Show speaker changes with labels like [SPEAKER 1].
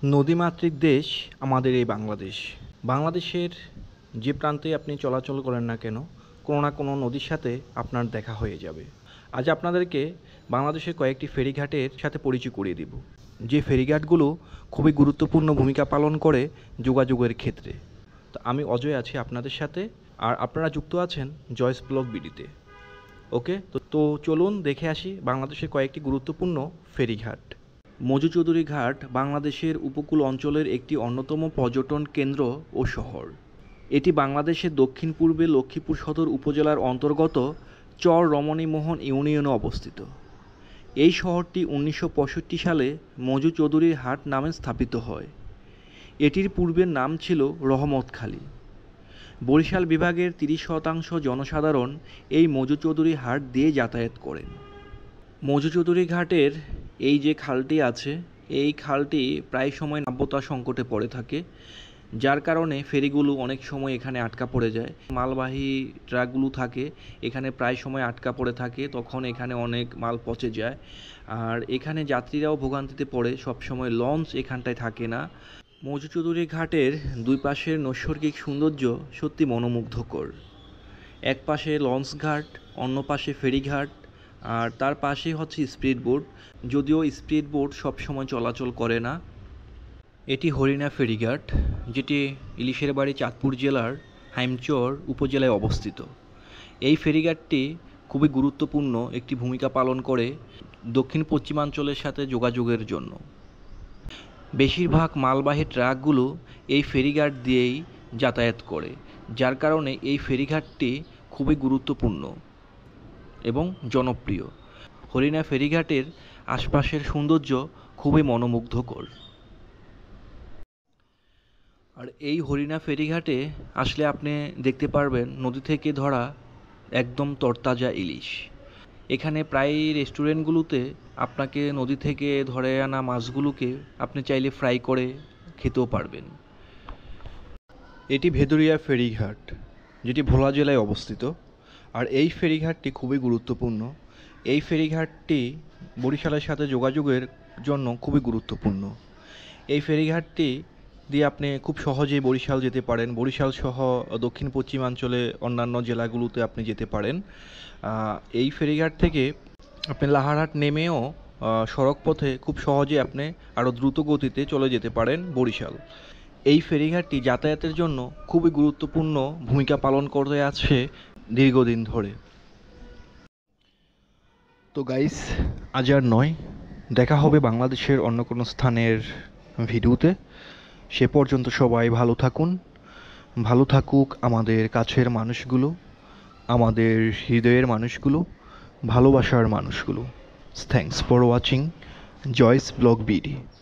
[SPEAKER 1] নদীমাতৃক দেশ আমাদের এই বাংলাদেশ। বাংলাদেশের যে প্রান্তে আপনি চলাচল করেন না কেন, কোনো না কোনো নদীর সাথে আপনার দেখা হয়ে যাবে। আজ আপনাদেরকে বাংলাদেশের কয়েকটি ফেরিঘাটের সাথে পরিচয় করিয়ে দিব, যে ফেরিঘাটগুলো খুবই গুরুত্বপূর্ণ ভূমিকা পালন করে যোগাযোগের ক্ষেত্রে। তো আমি অজয় আছি আপনাদের সাথে, আর আপনারা যুক্ত আছেন জয়েস ব্লগ বিডিতে। ওকে, তো চলুন দেখে আসি বাংলাদেশের কয়েকটি গুরুত্বপূর্ণ ফেরিঘাট। মজু চৌধুরী ঘাট বাংলাদেশের উপকূল অঞ্চলের একটি অন্যতম পর্যটন কেন্দ্র ও শহর। এটি বাংলাদেশের দক্ষিণ পূর্বে লক্ষ্মীপুর সদর উপজেলার অন্তর্গত চর রমণীমোহন ইউনিয়নে অবস্থিত। এই শহরটি 1965 সালে মজু চৌধুরীর হাট নামে স্থাপিত হয়। এটির পূর্বের নাম ছিল রহমতখালী। বরিশাল বিভাগের 30% জনসাধারণ এই মজু চৌধুরী হাট দিয়ে যাতায়াত করেন। মজু চৌধুরী ঘাটের এই যে খালটি আছে, এই খালটি প্রায় সময় নাব্যতা সংকটে পড়ে থাকে, যার কারণে ফেরিগুলো অনেক সময় এখানে আটকা পড়ে যায়। মালবাহী ট্রাকগুলো থাকে এখানে প্রায় সময় আটকা পড়ে থাকে, তখন এখানে অনেক মাল পচে যায়। আর এখানে যাত্রীরাও ভোগান্তিতে পড়ে, সবসময় লঞ্চ এখানটায় থাকে না। মজু চৌধুরী ঘাটের দুই পাশের নৈসর্গিক সৌন্দর্য সত্যি মনোমুগ্ধকর। এক পাশে লঞ্চ ঘাট, অন্য পাশে ফেরিঘাট, আর তার পাশেই হচ্ছে স্পিড বোট, যদিও স্পিড বোট সবসময় চলাচল করে না। এটি হরিণা ফেরিঘাট, যেটি ইলিশের বাড়ি চাঁদপুর জেলার হাইমচর উপজেলায় অবস্থিত। এই ফেরিঘাটটি খুবই গুরুত্বপূর্ণ একটি ভূমিকা পালন করে দক্ষিণ পশ্চিমাঞ্চলের সাথে যোগাযোগের জন্য। বেশিরভাগ মালবাহী ট্রাকগুলো এই ফেরিঘাট দিয়েই যাতায়াত করে, যার কারণে এই ফেরিঘাটটি খুবই গুরুত্বপূর্ণ এবং জনপ্রিয়। হরিণা ফেরিঘাটের আশপাশের সৌন্দর্য খুবই মনোমুগ্ধকর। আর এই হরিণা ফেরিঘাটে আসলে আপনি দেখতে পারবেন নদী থেকে ধরা একদম তরতাজা ইলিশ। এখানে প্রায় রেস্টুরেন্টগুলোতে আপনাকে নদী থেকে ধরে আনা মাছগুলোকে আপনি চাইলে ফ্রাই করে খেতেও পারবেন। এটি ভেদুরিয়া ফেরিঘাট, যেটি ভোলা জেলায় অবস্থিত। আর এই ফেরিঘাটটি খুবই গুরুত্বপূর্ণ। এই ফেরিঘাটটি বরিশালের সাথে যোগাযোগের জন্য খুবই গুরুত্বপূর্ণ। এই ফেরিঘাটটি দিয়ে আপনি খুব সহজেই বরিশাল যেতে পারেন। বরিশাল সহ দক্ষিণ পশ্চিমাঞ্চলে অন্যান্য জেলাগুলোতে আপনি যেতে পারেন। এই ফেরিঘাট থেকে আপনি লাহারহাট নেমেও সড়ক পথে খুব সহজে আপনি আরও দ্রুত গতিতে চলে যেতে পারেন বরিশাল। এই ফেরিঘাটটি যাতায়াতের জন্য খুবই গুরুত্বপূর্ণ ভূমিকা পালন করে আসছে দীর্ঘদিন ধরে। তো গাইস, আজ আর নয়, দেখা হবে বাংলাদেশের অন্য কোনো স্থানের ভিডিওতে। সে পর্যন্ত সবাই ভালো থাকুন, ভালো থাকুক আমাদের কাছের মানুষগুলো, আমাদের হৃদয়ের মানুষগুলো, ভালোবাসার মানুষগুলো। Thanks for watching Joy's blog BD.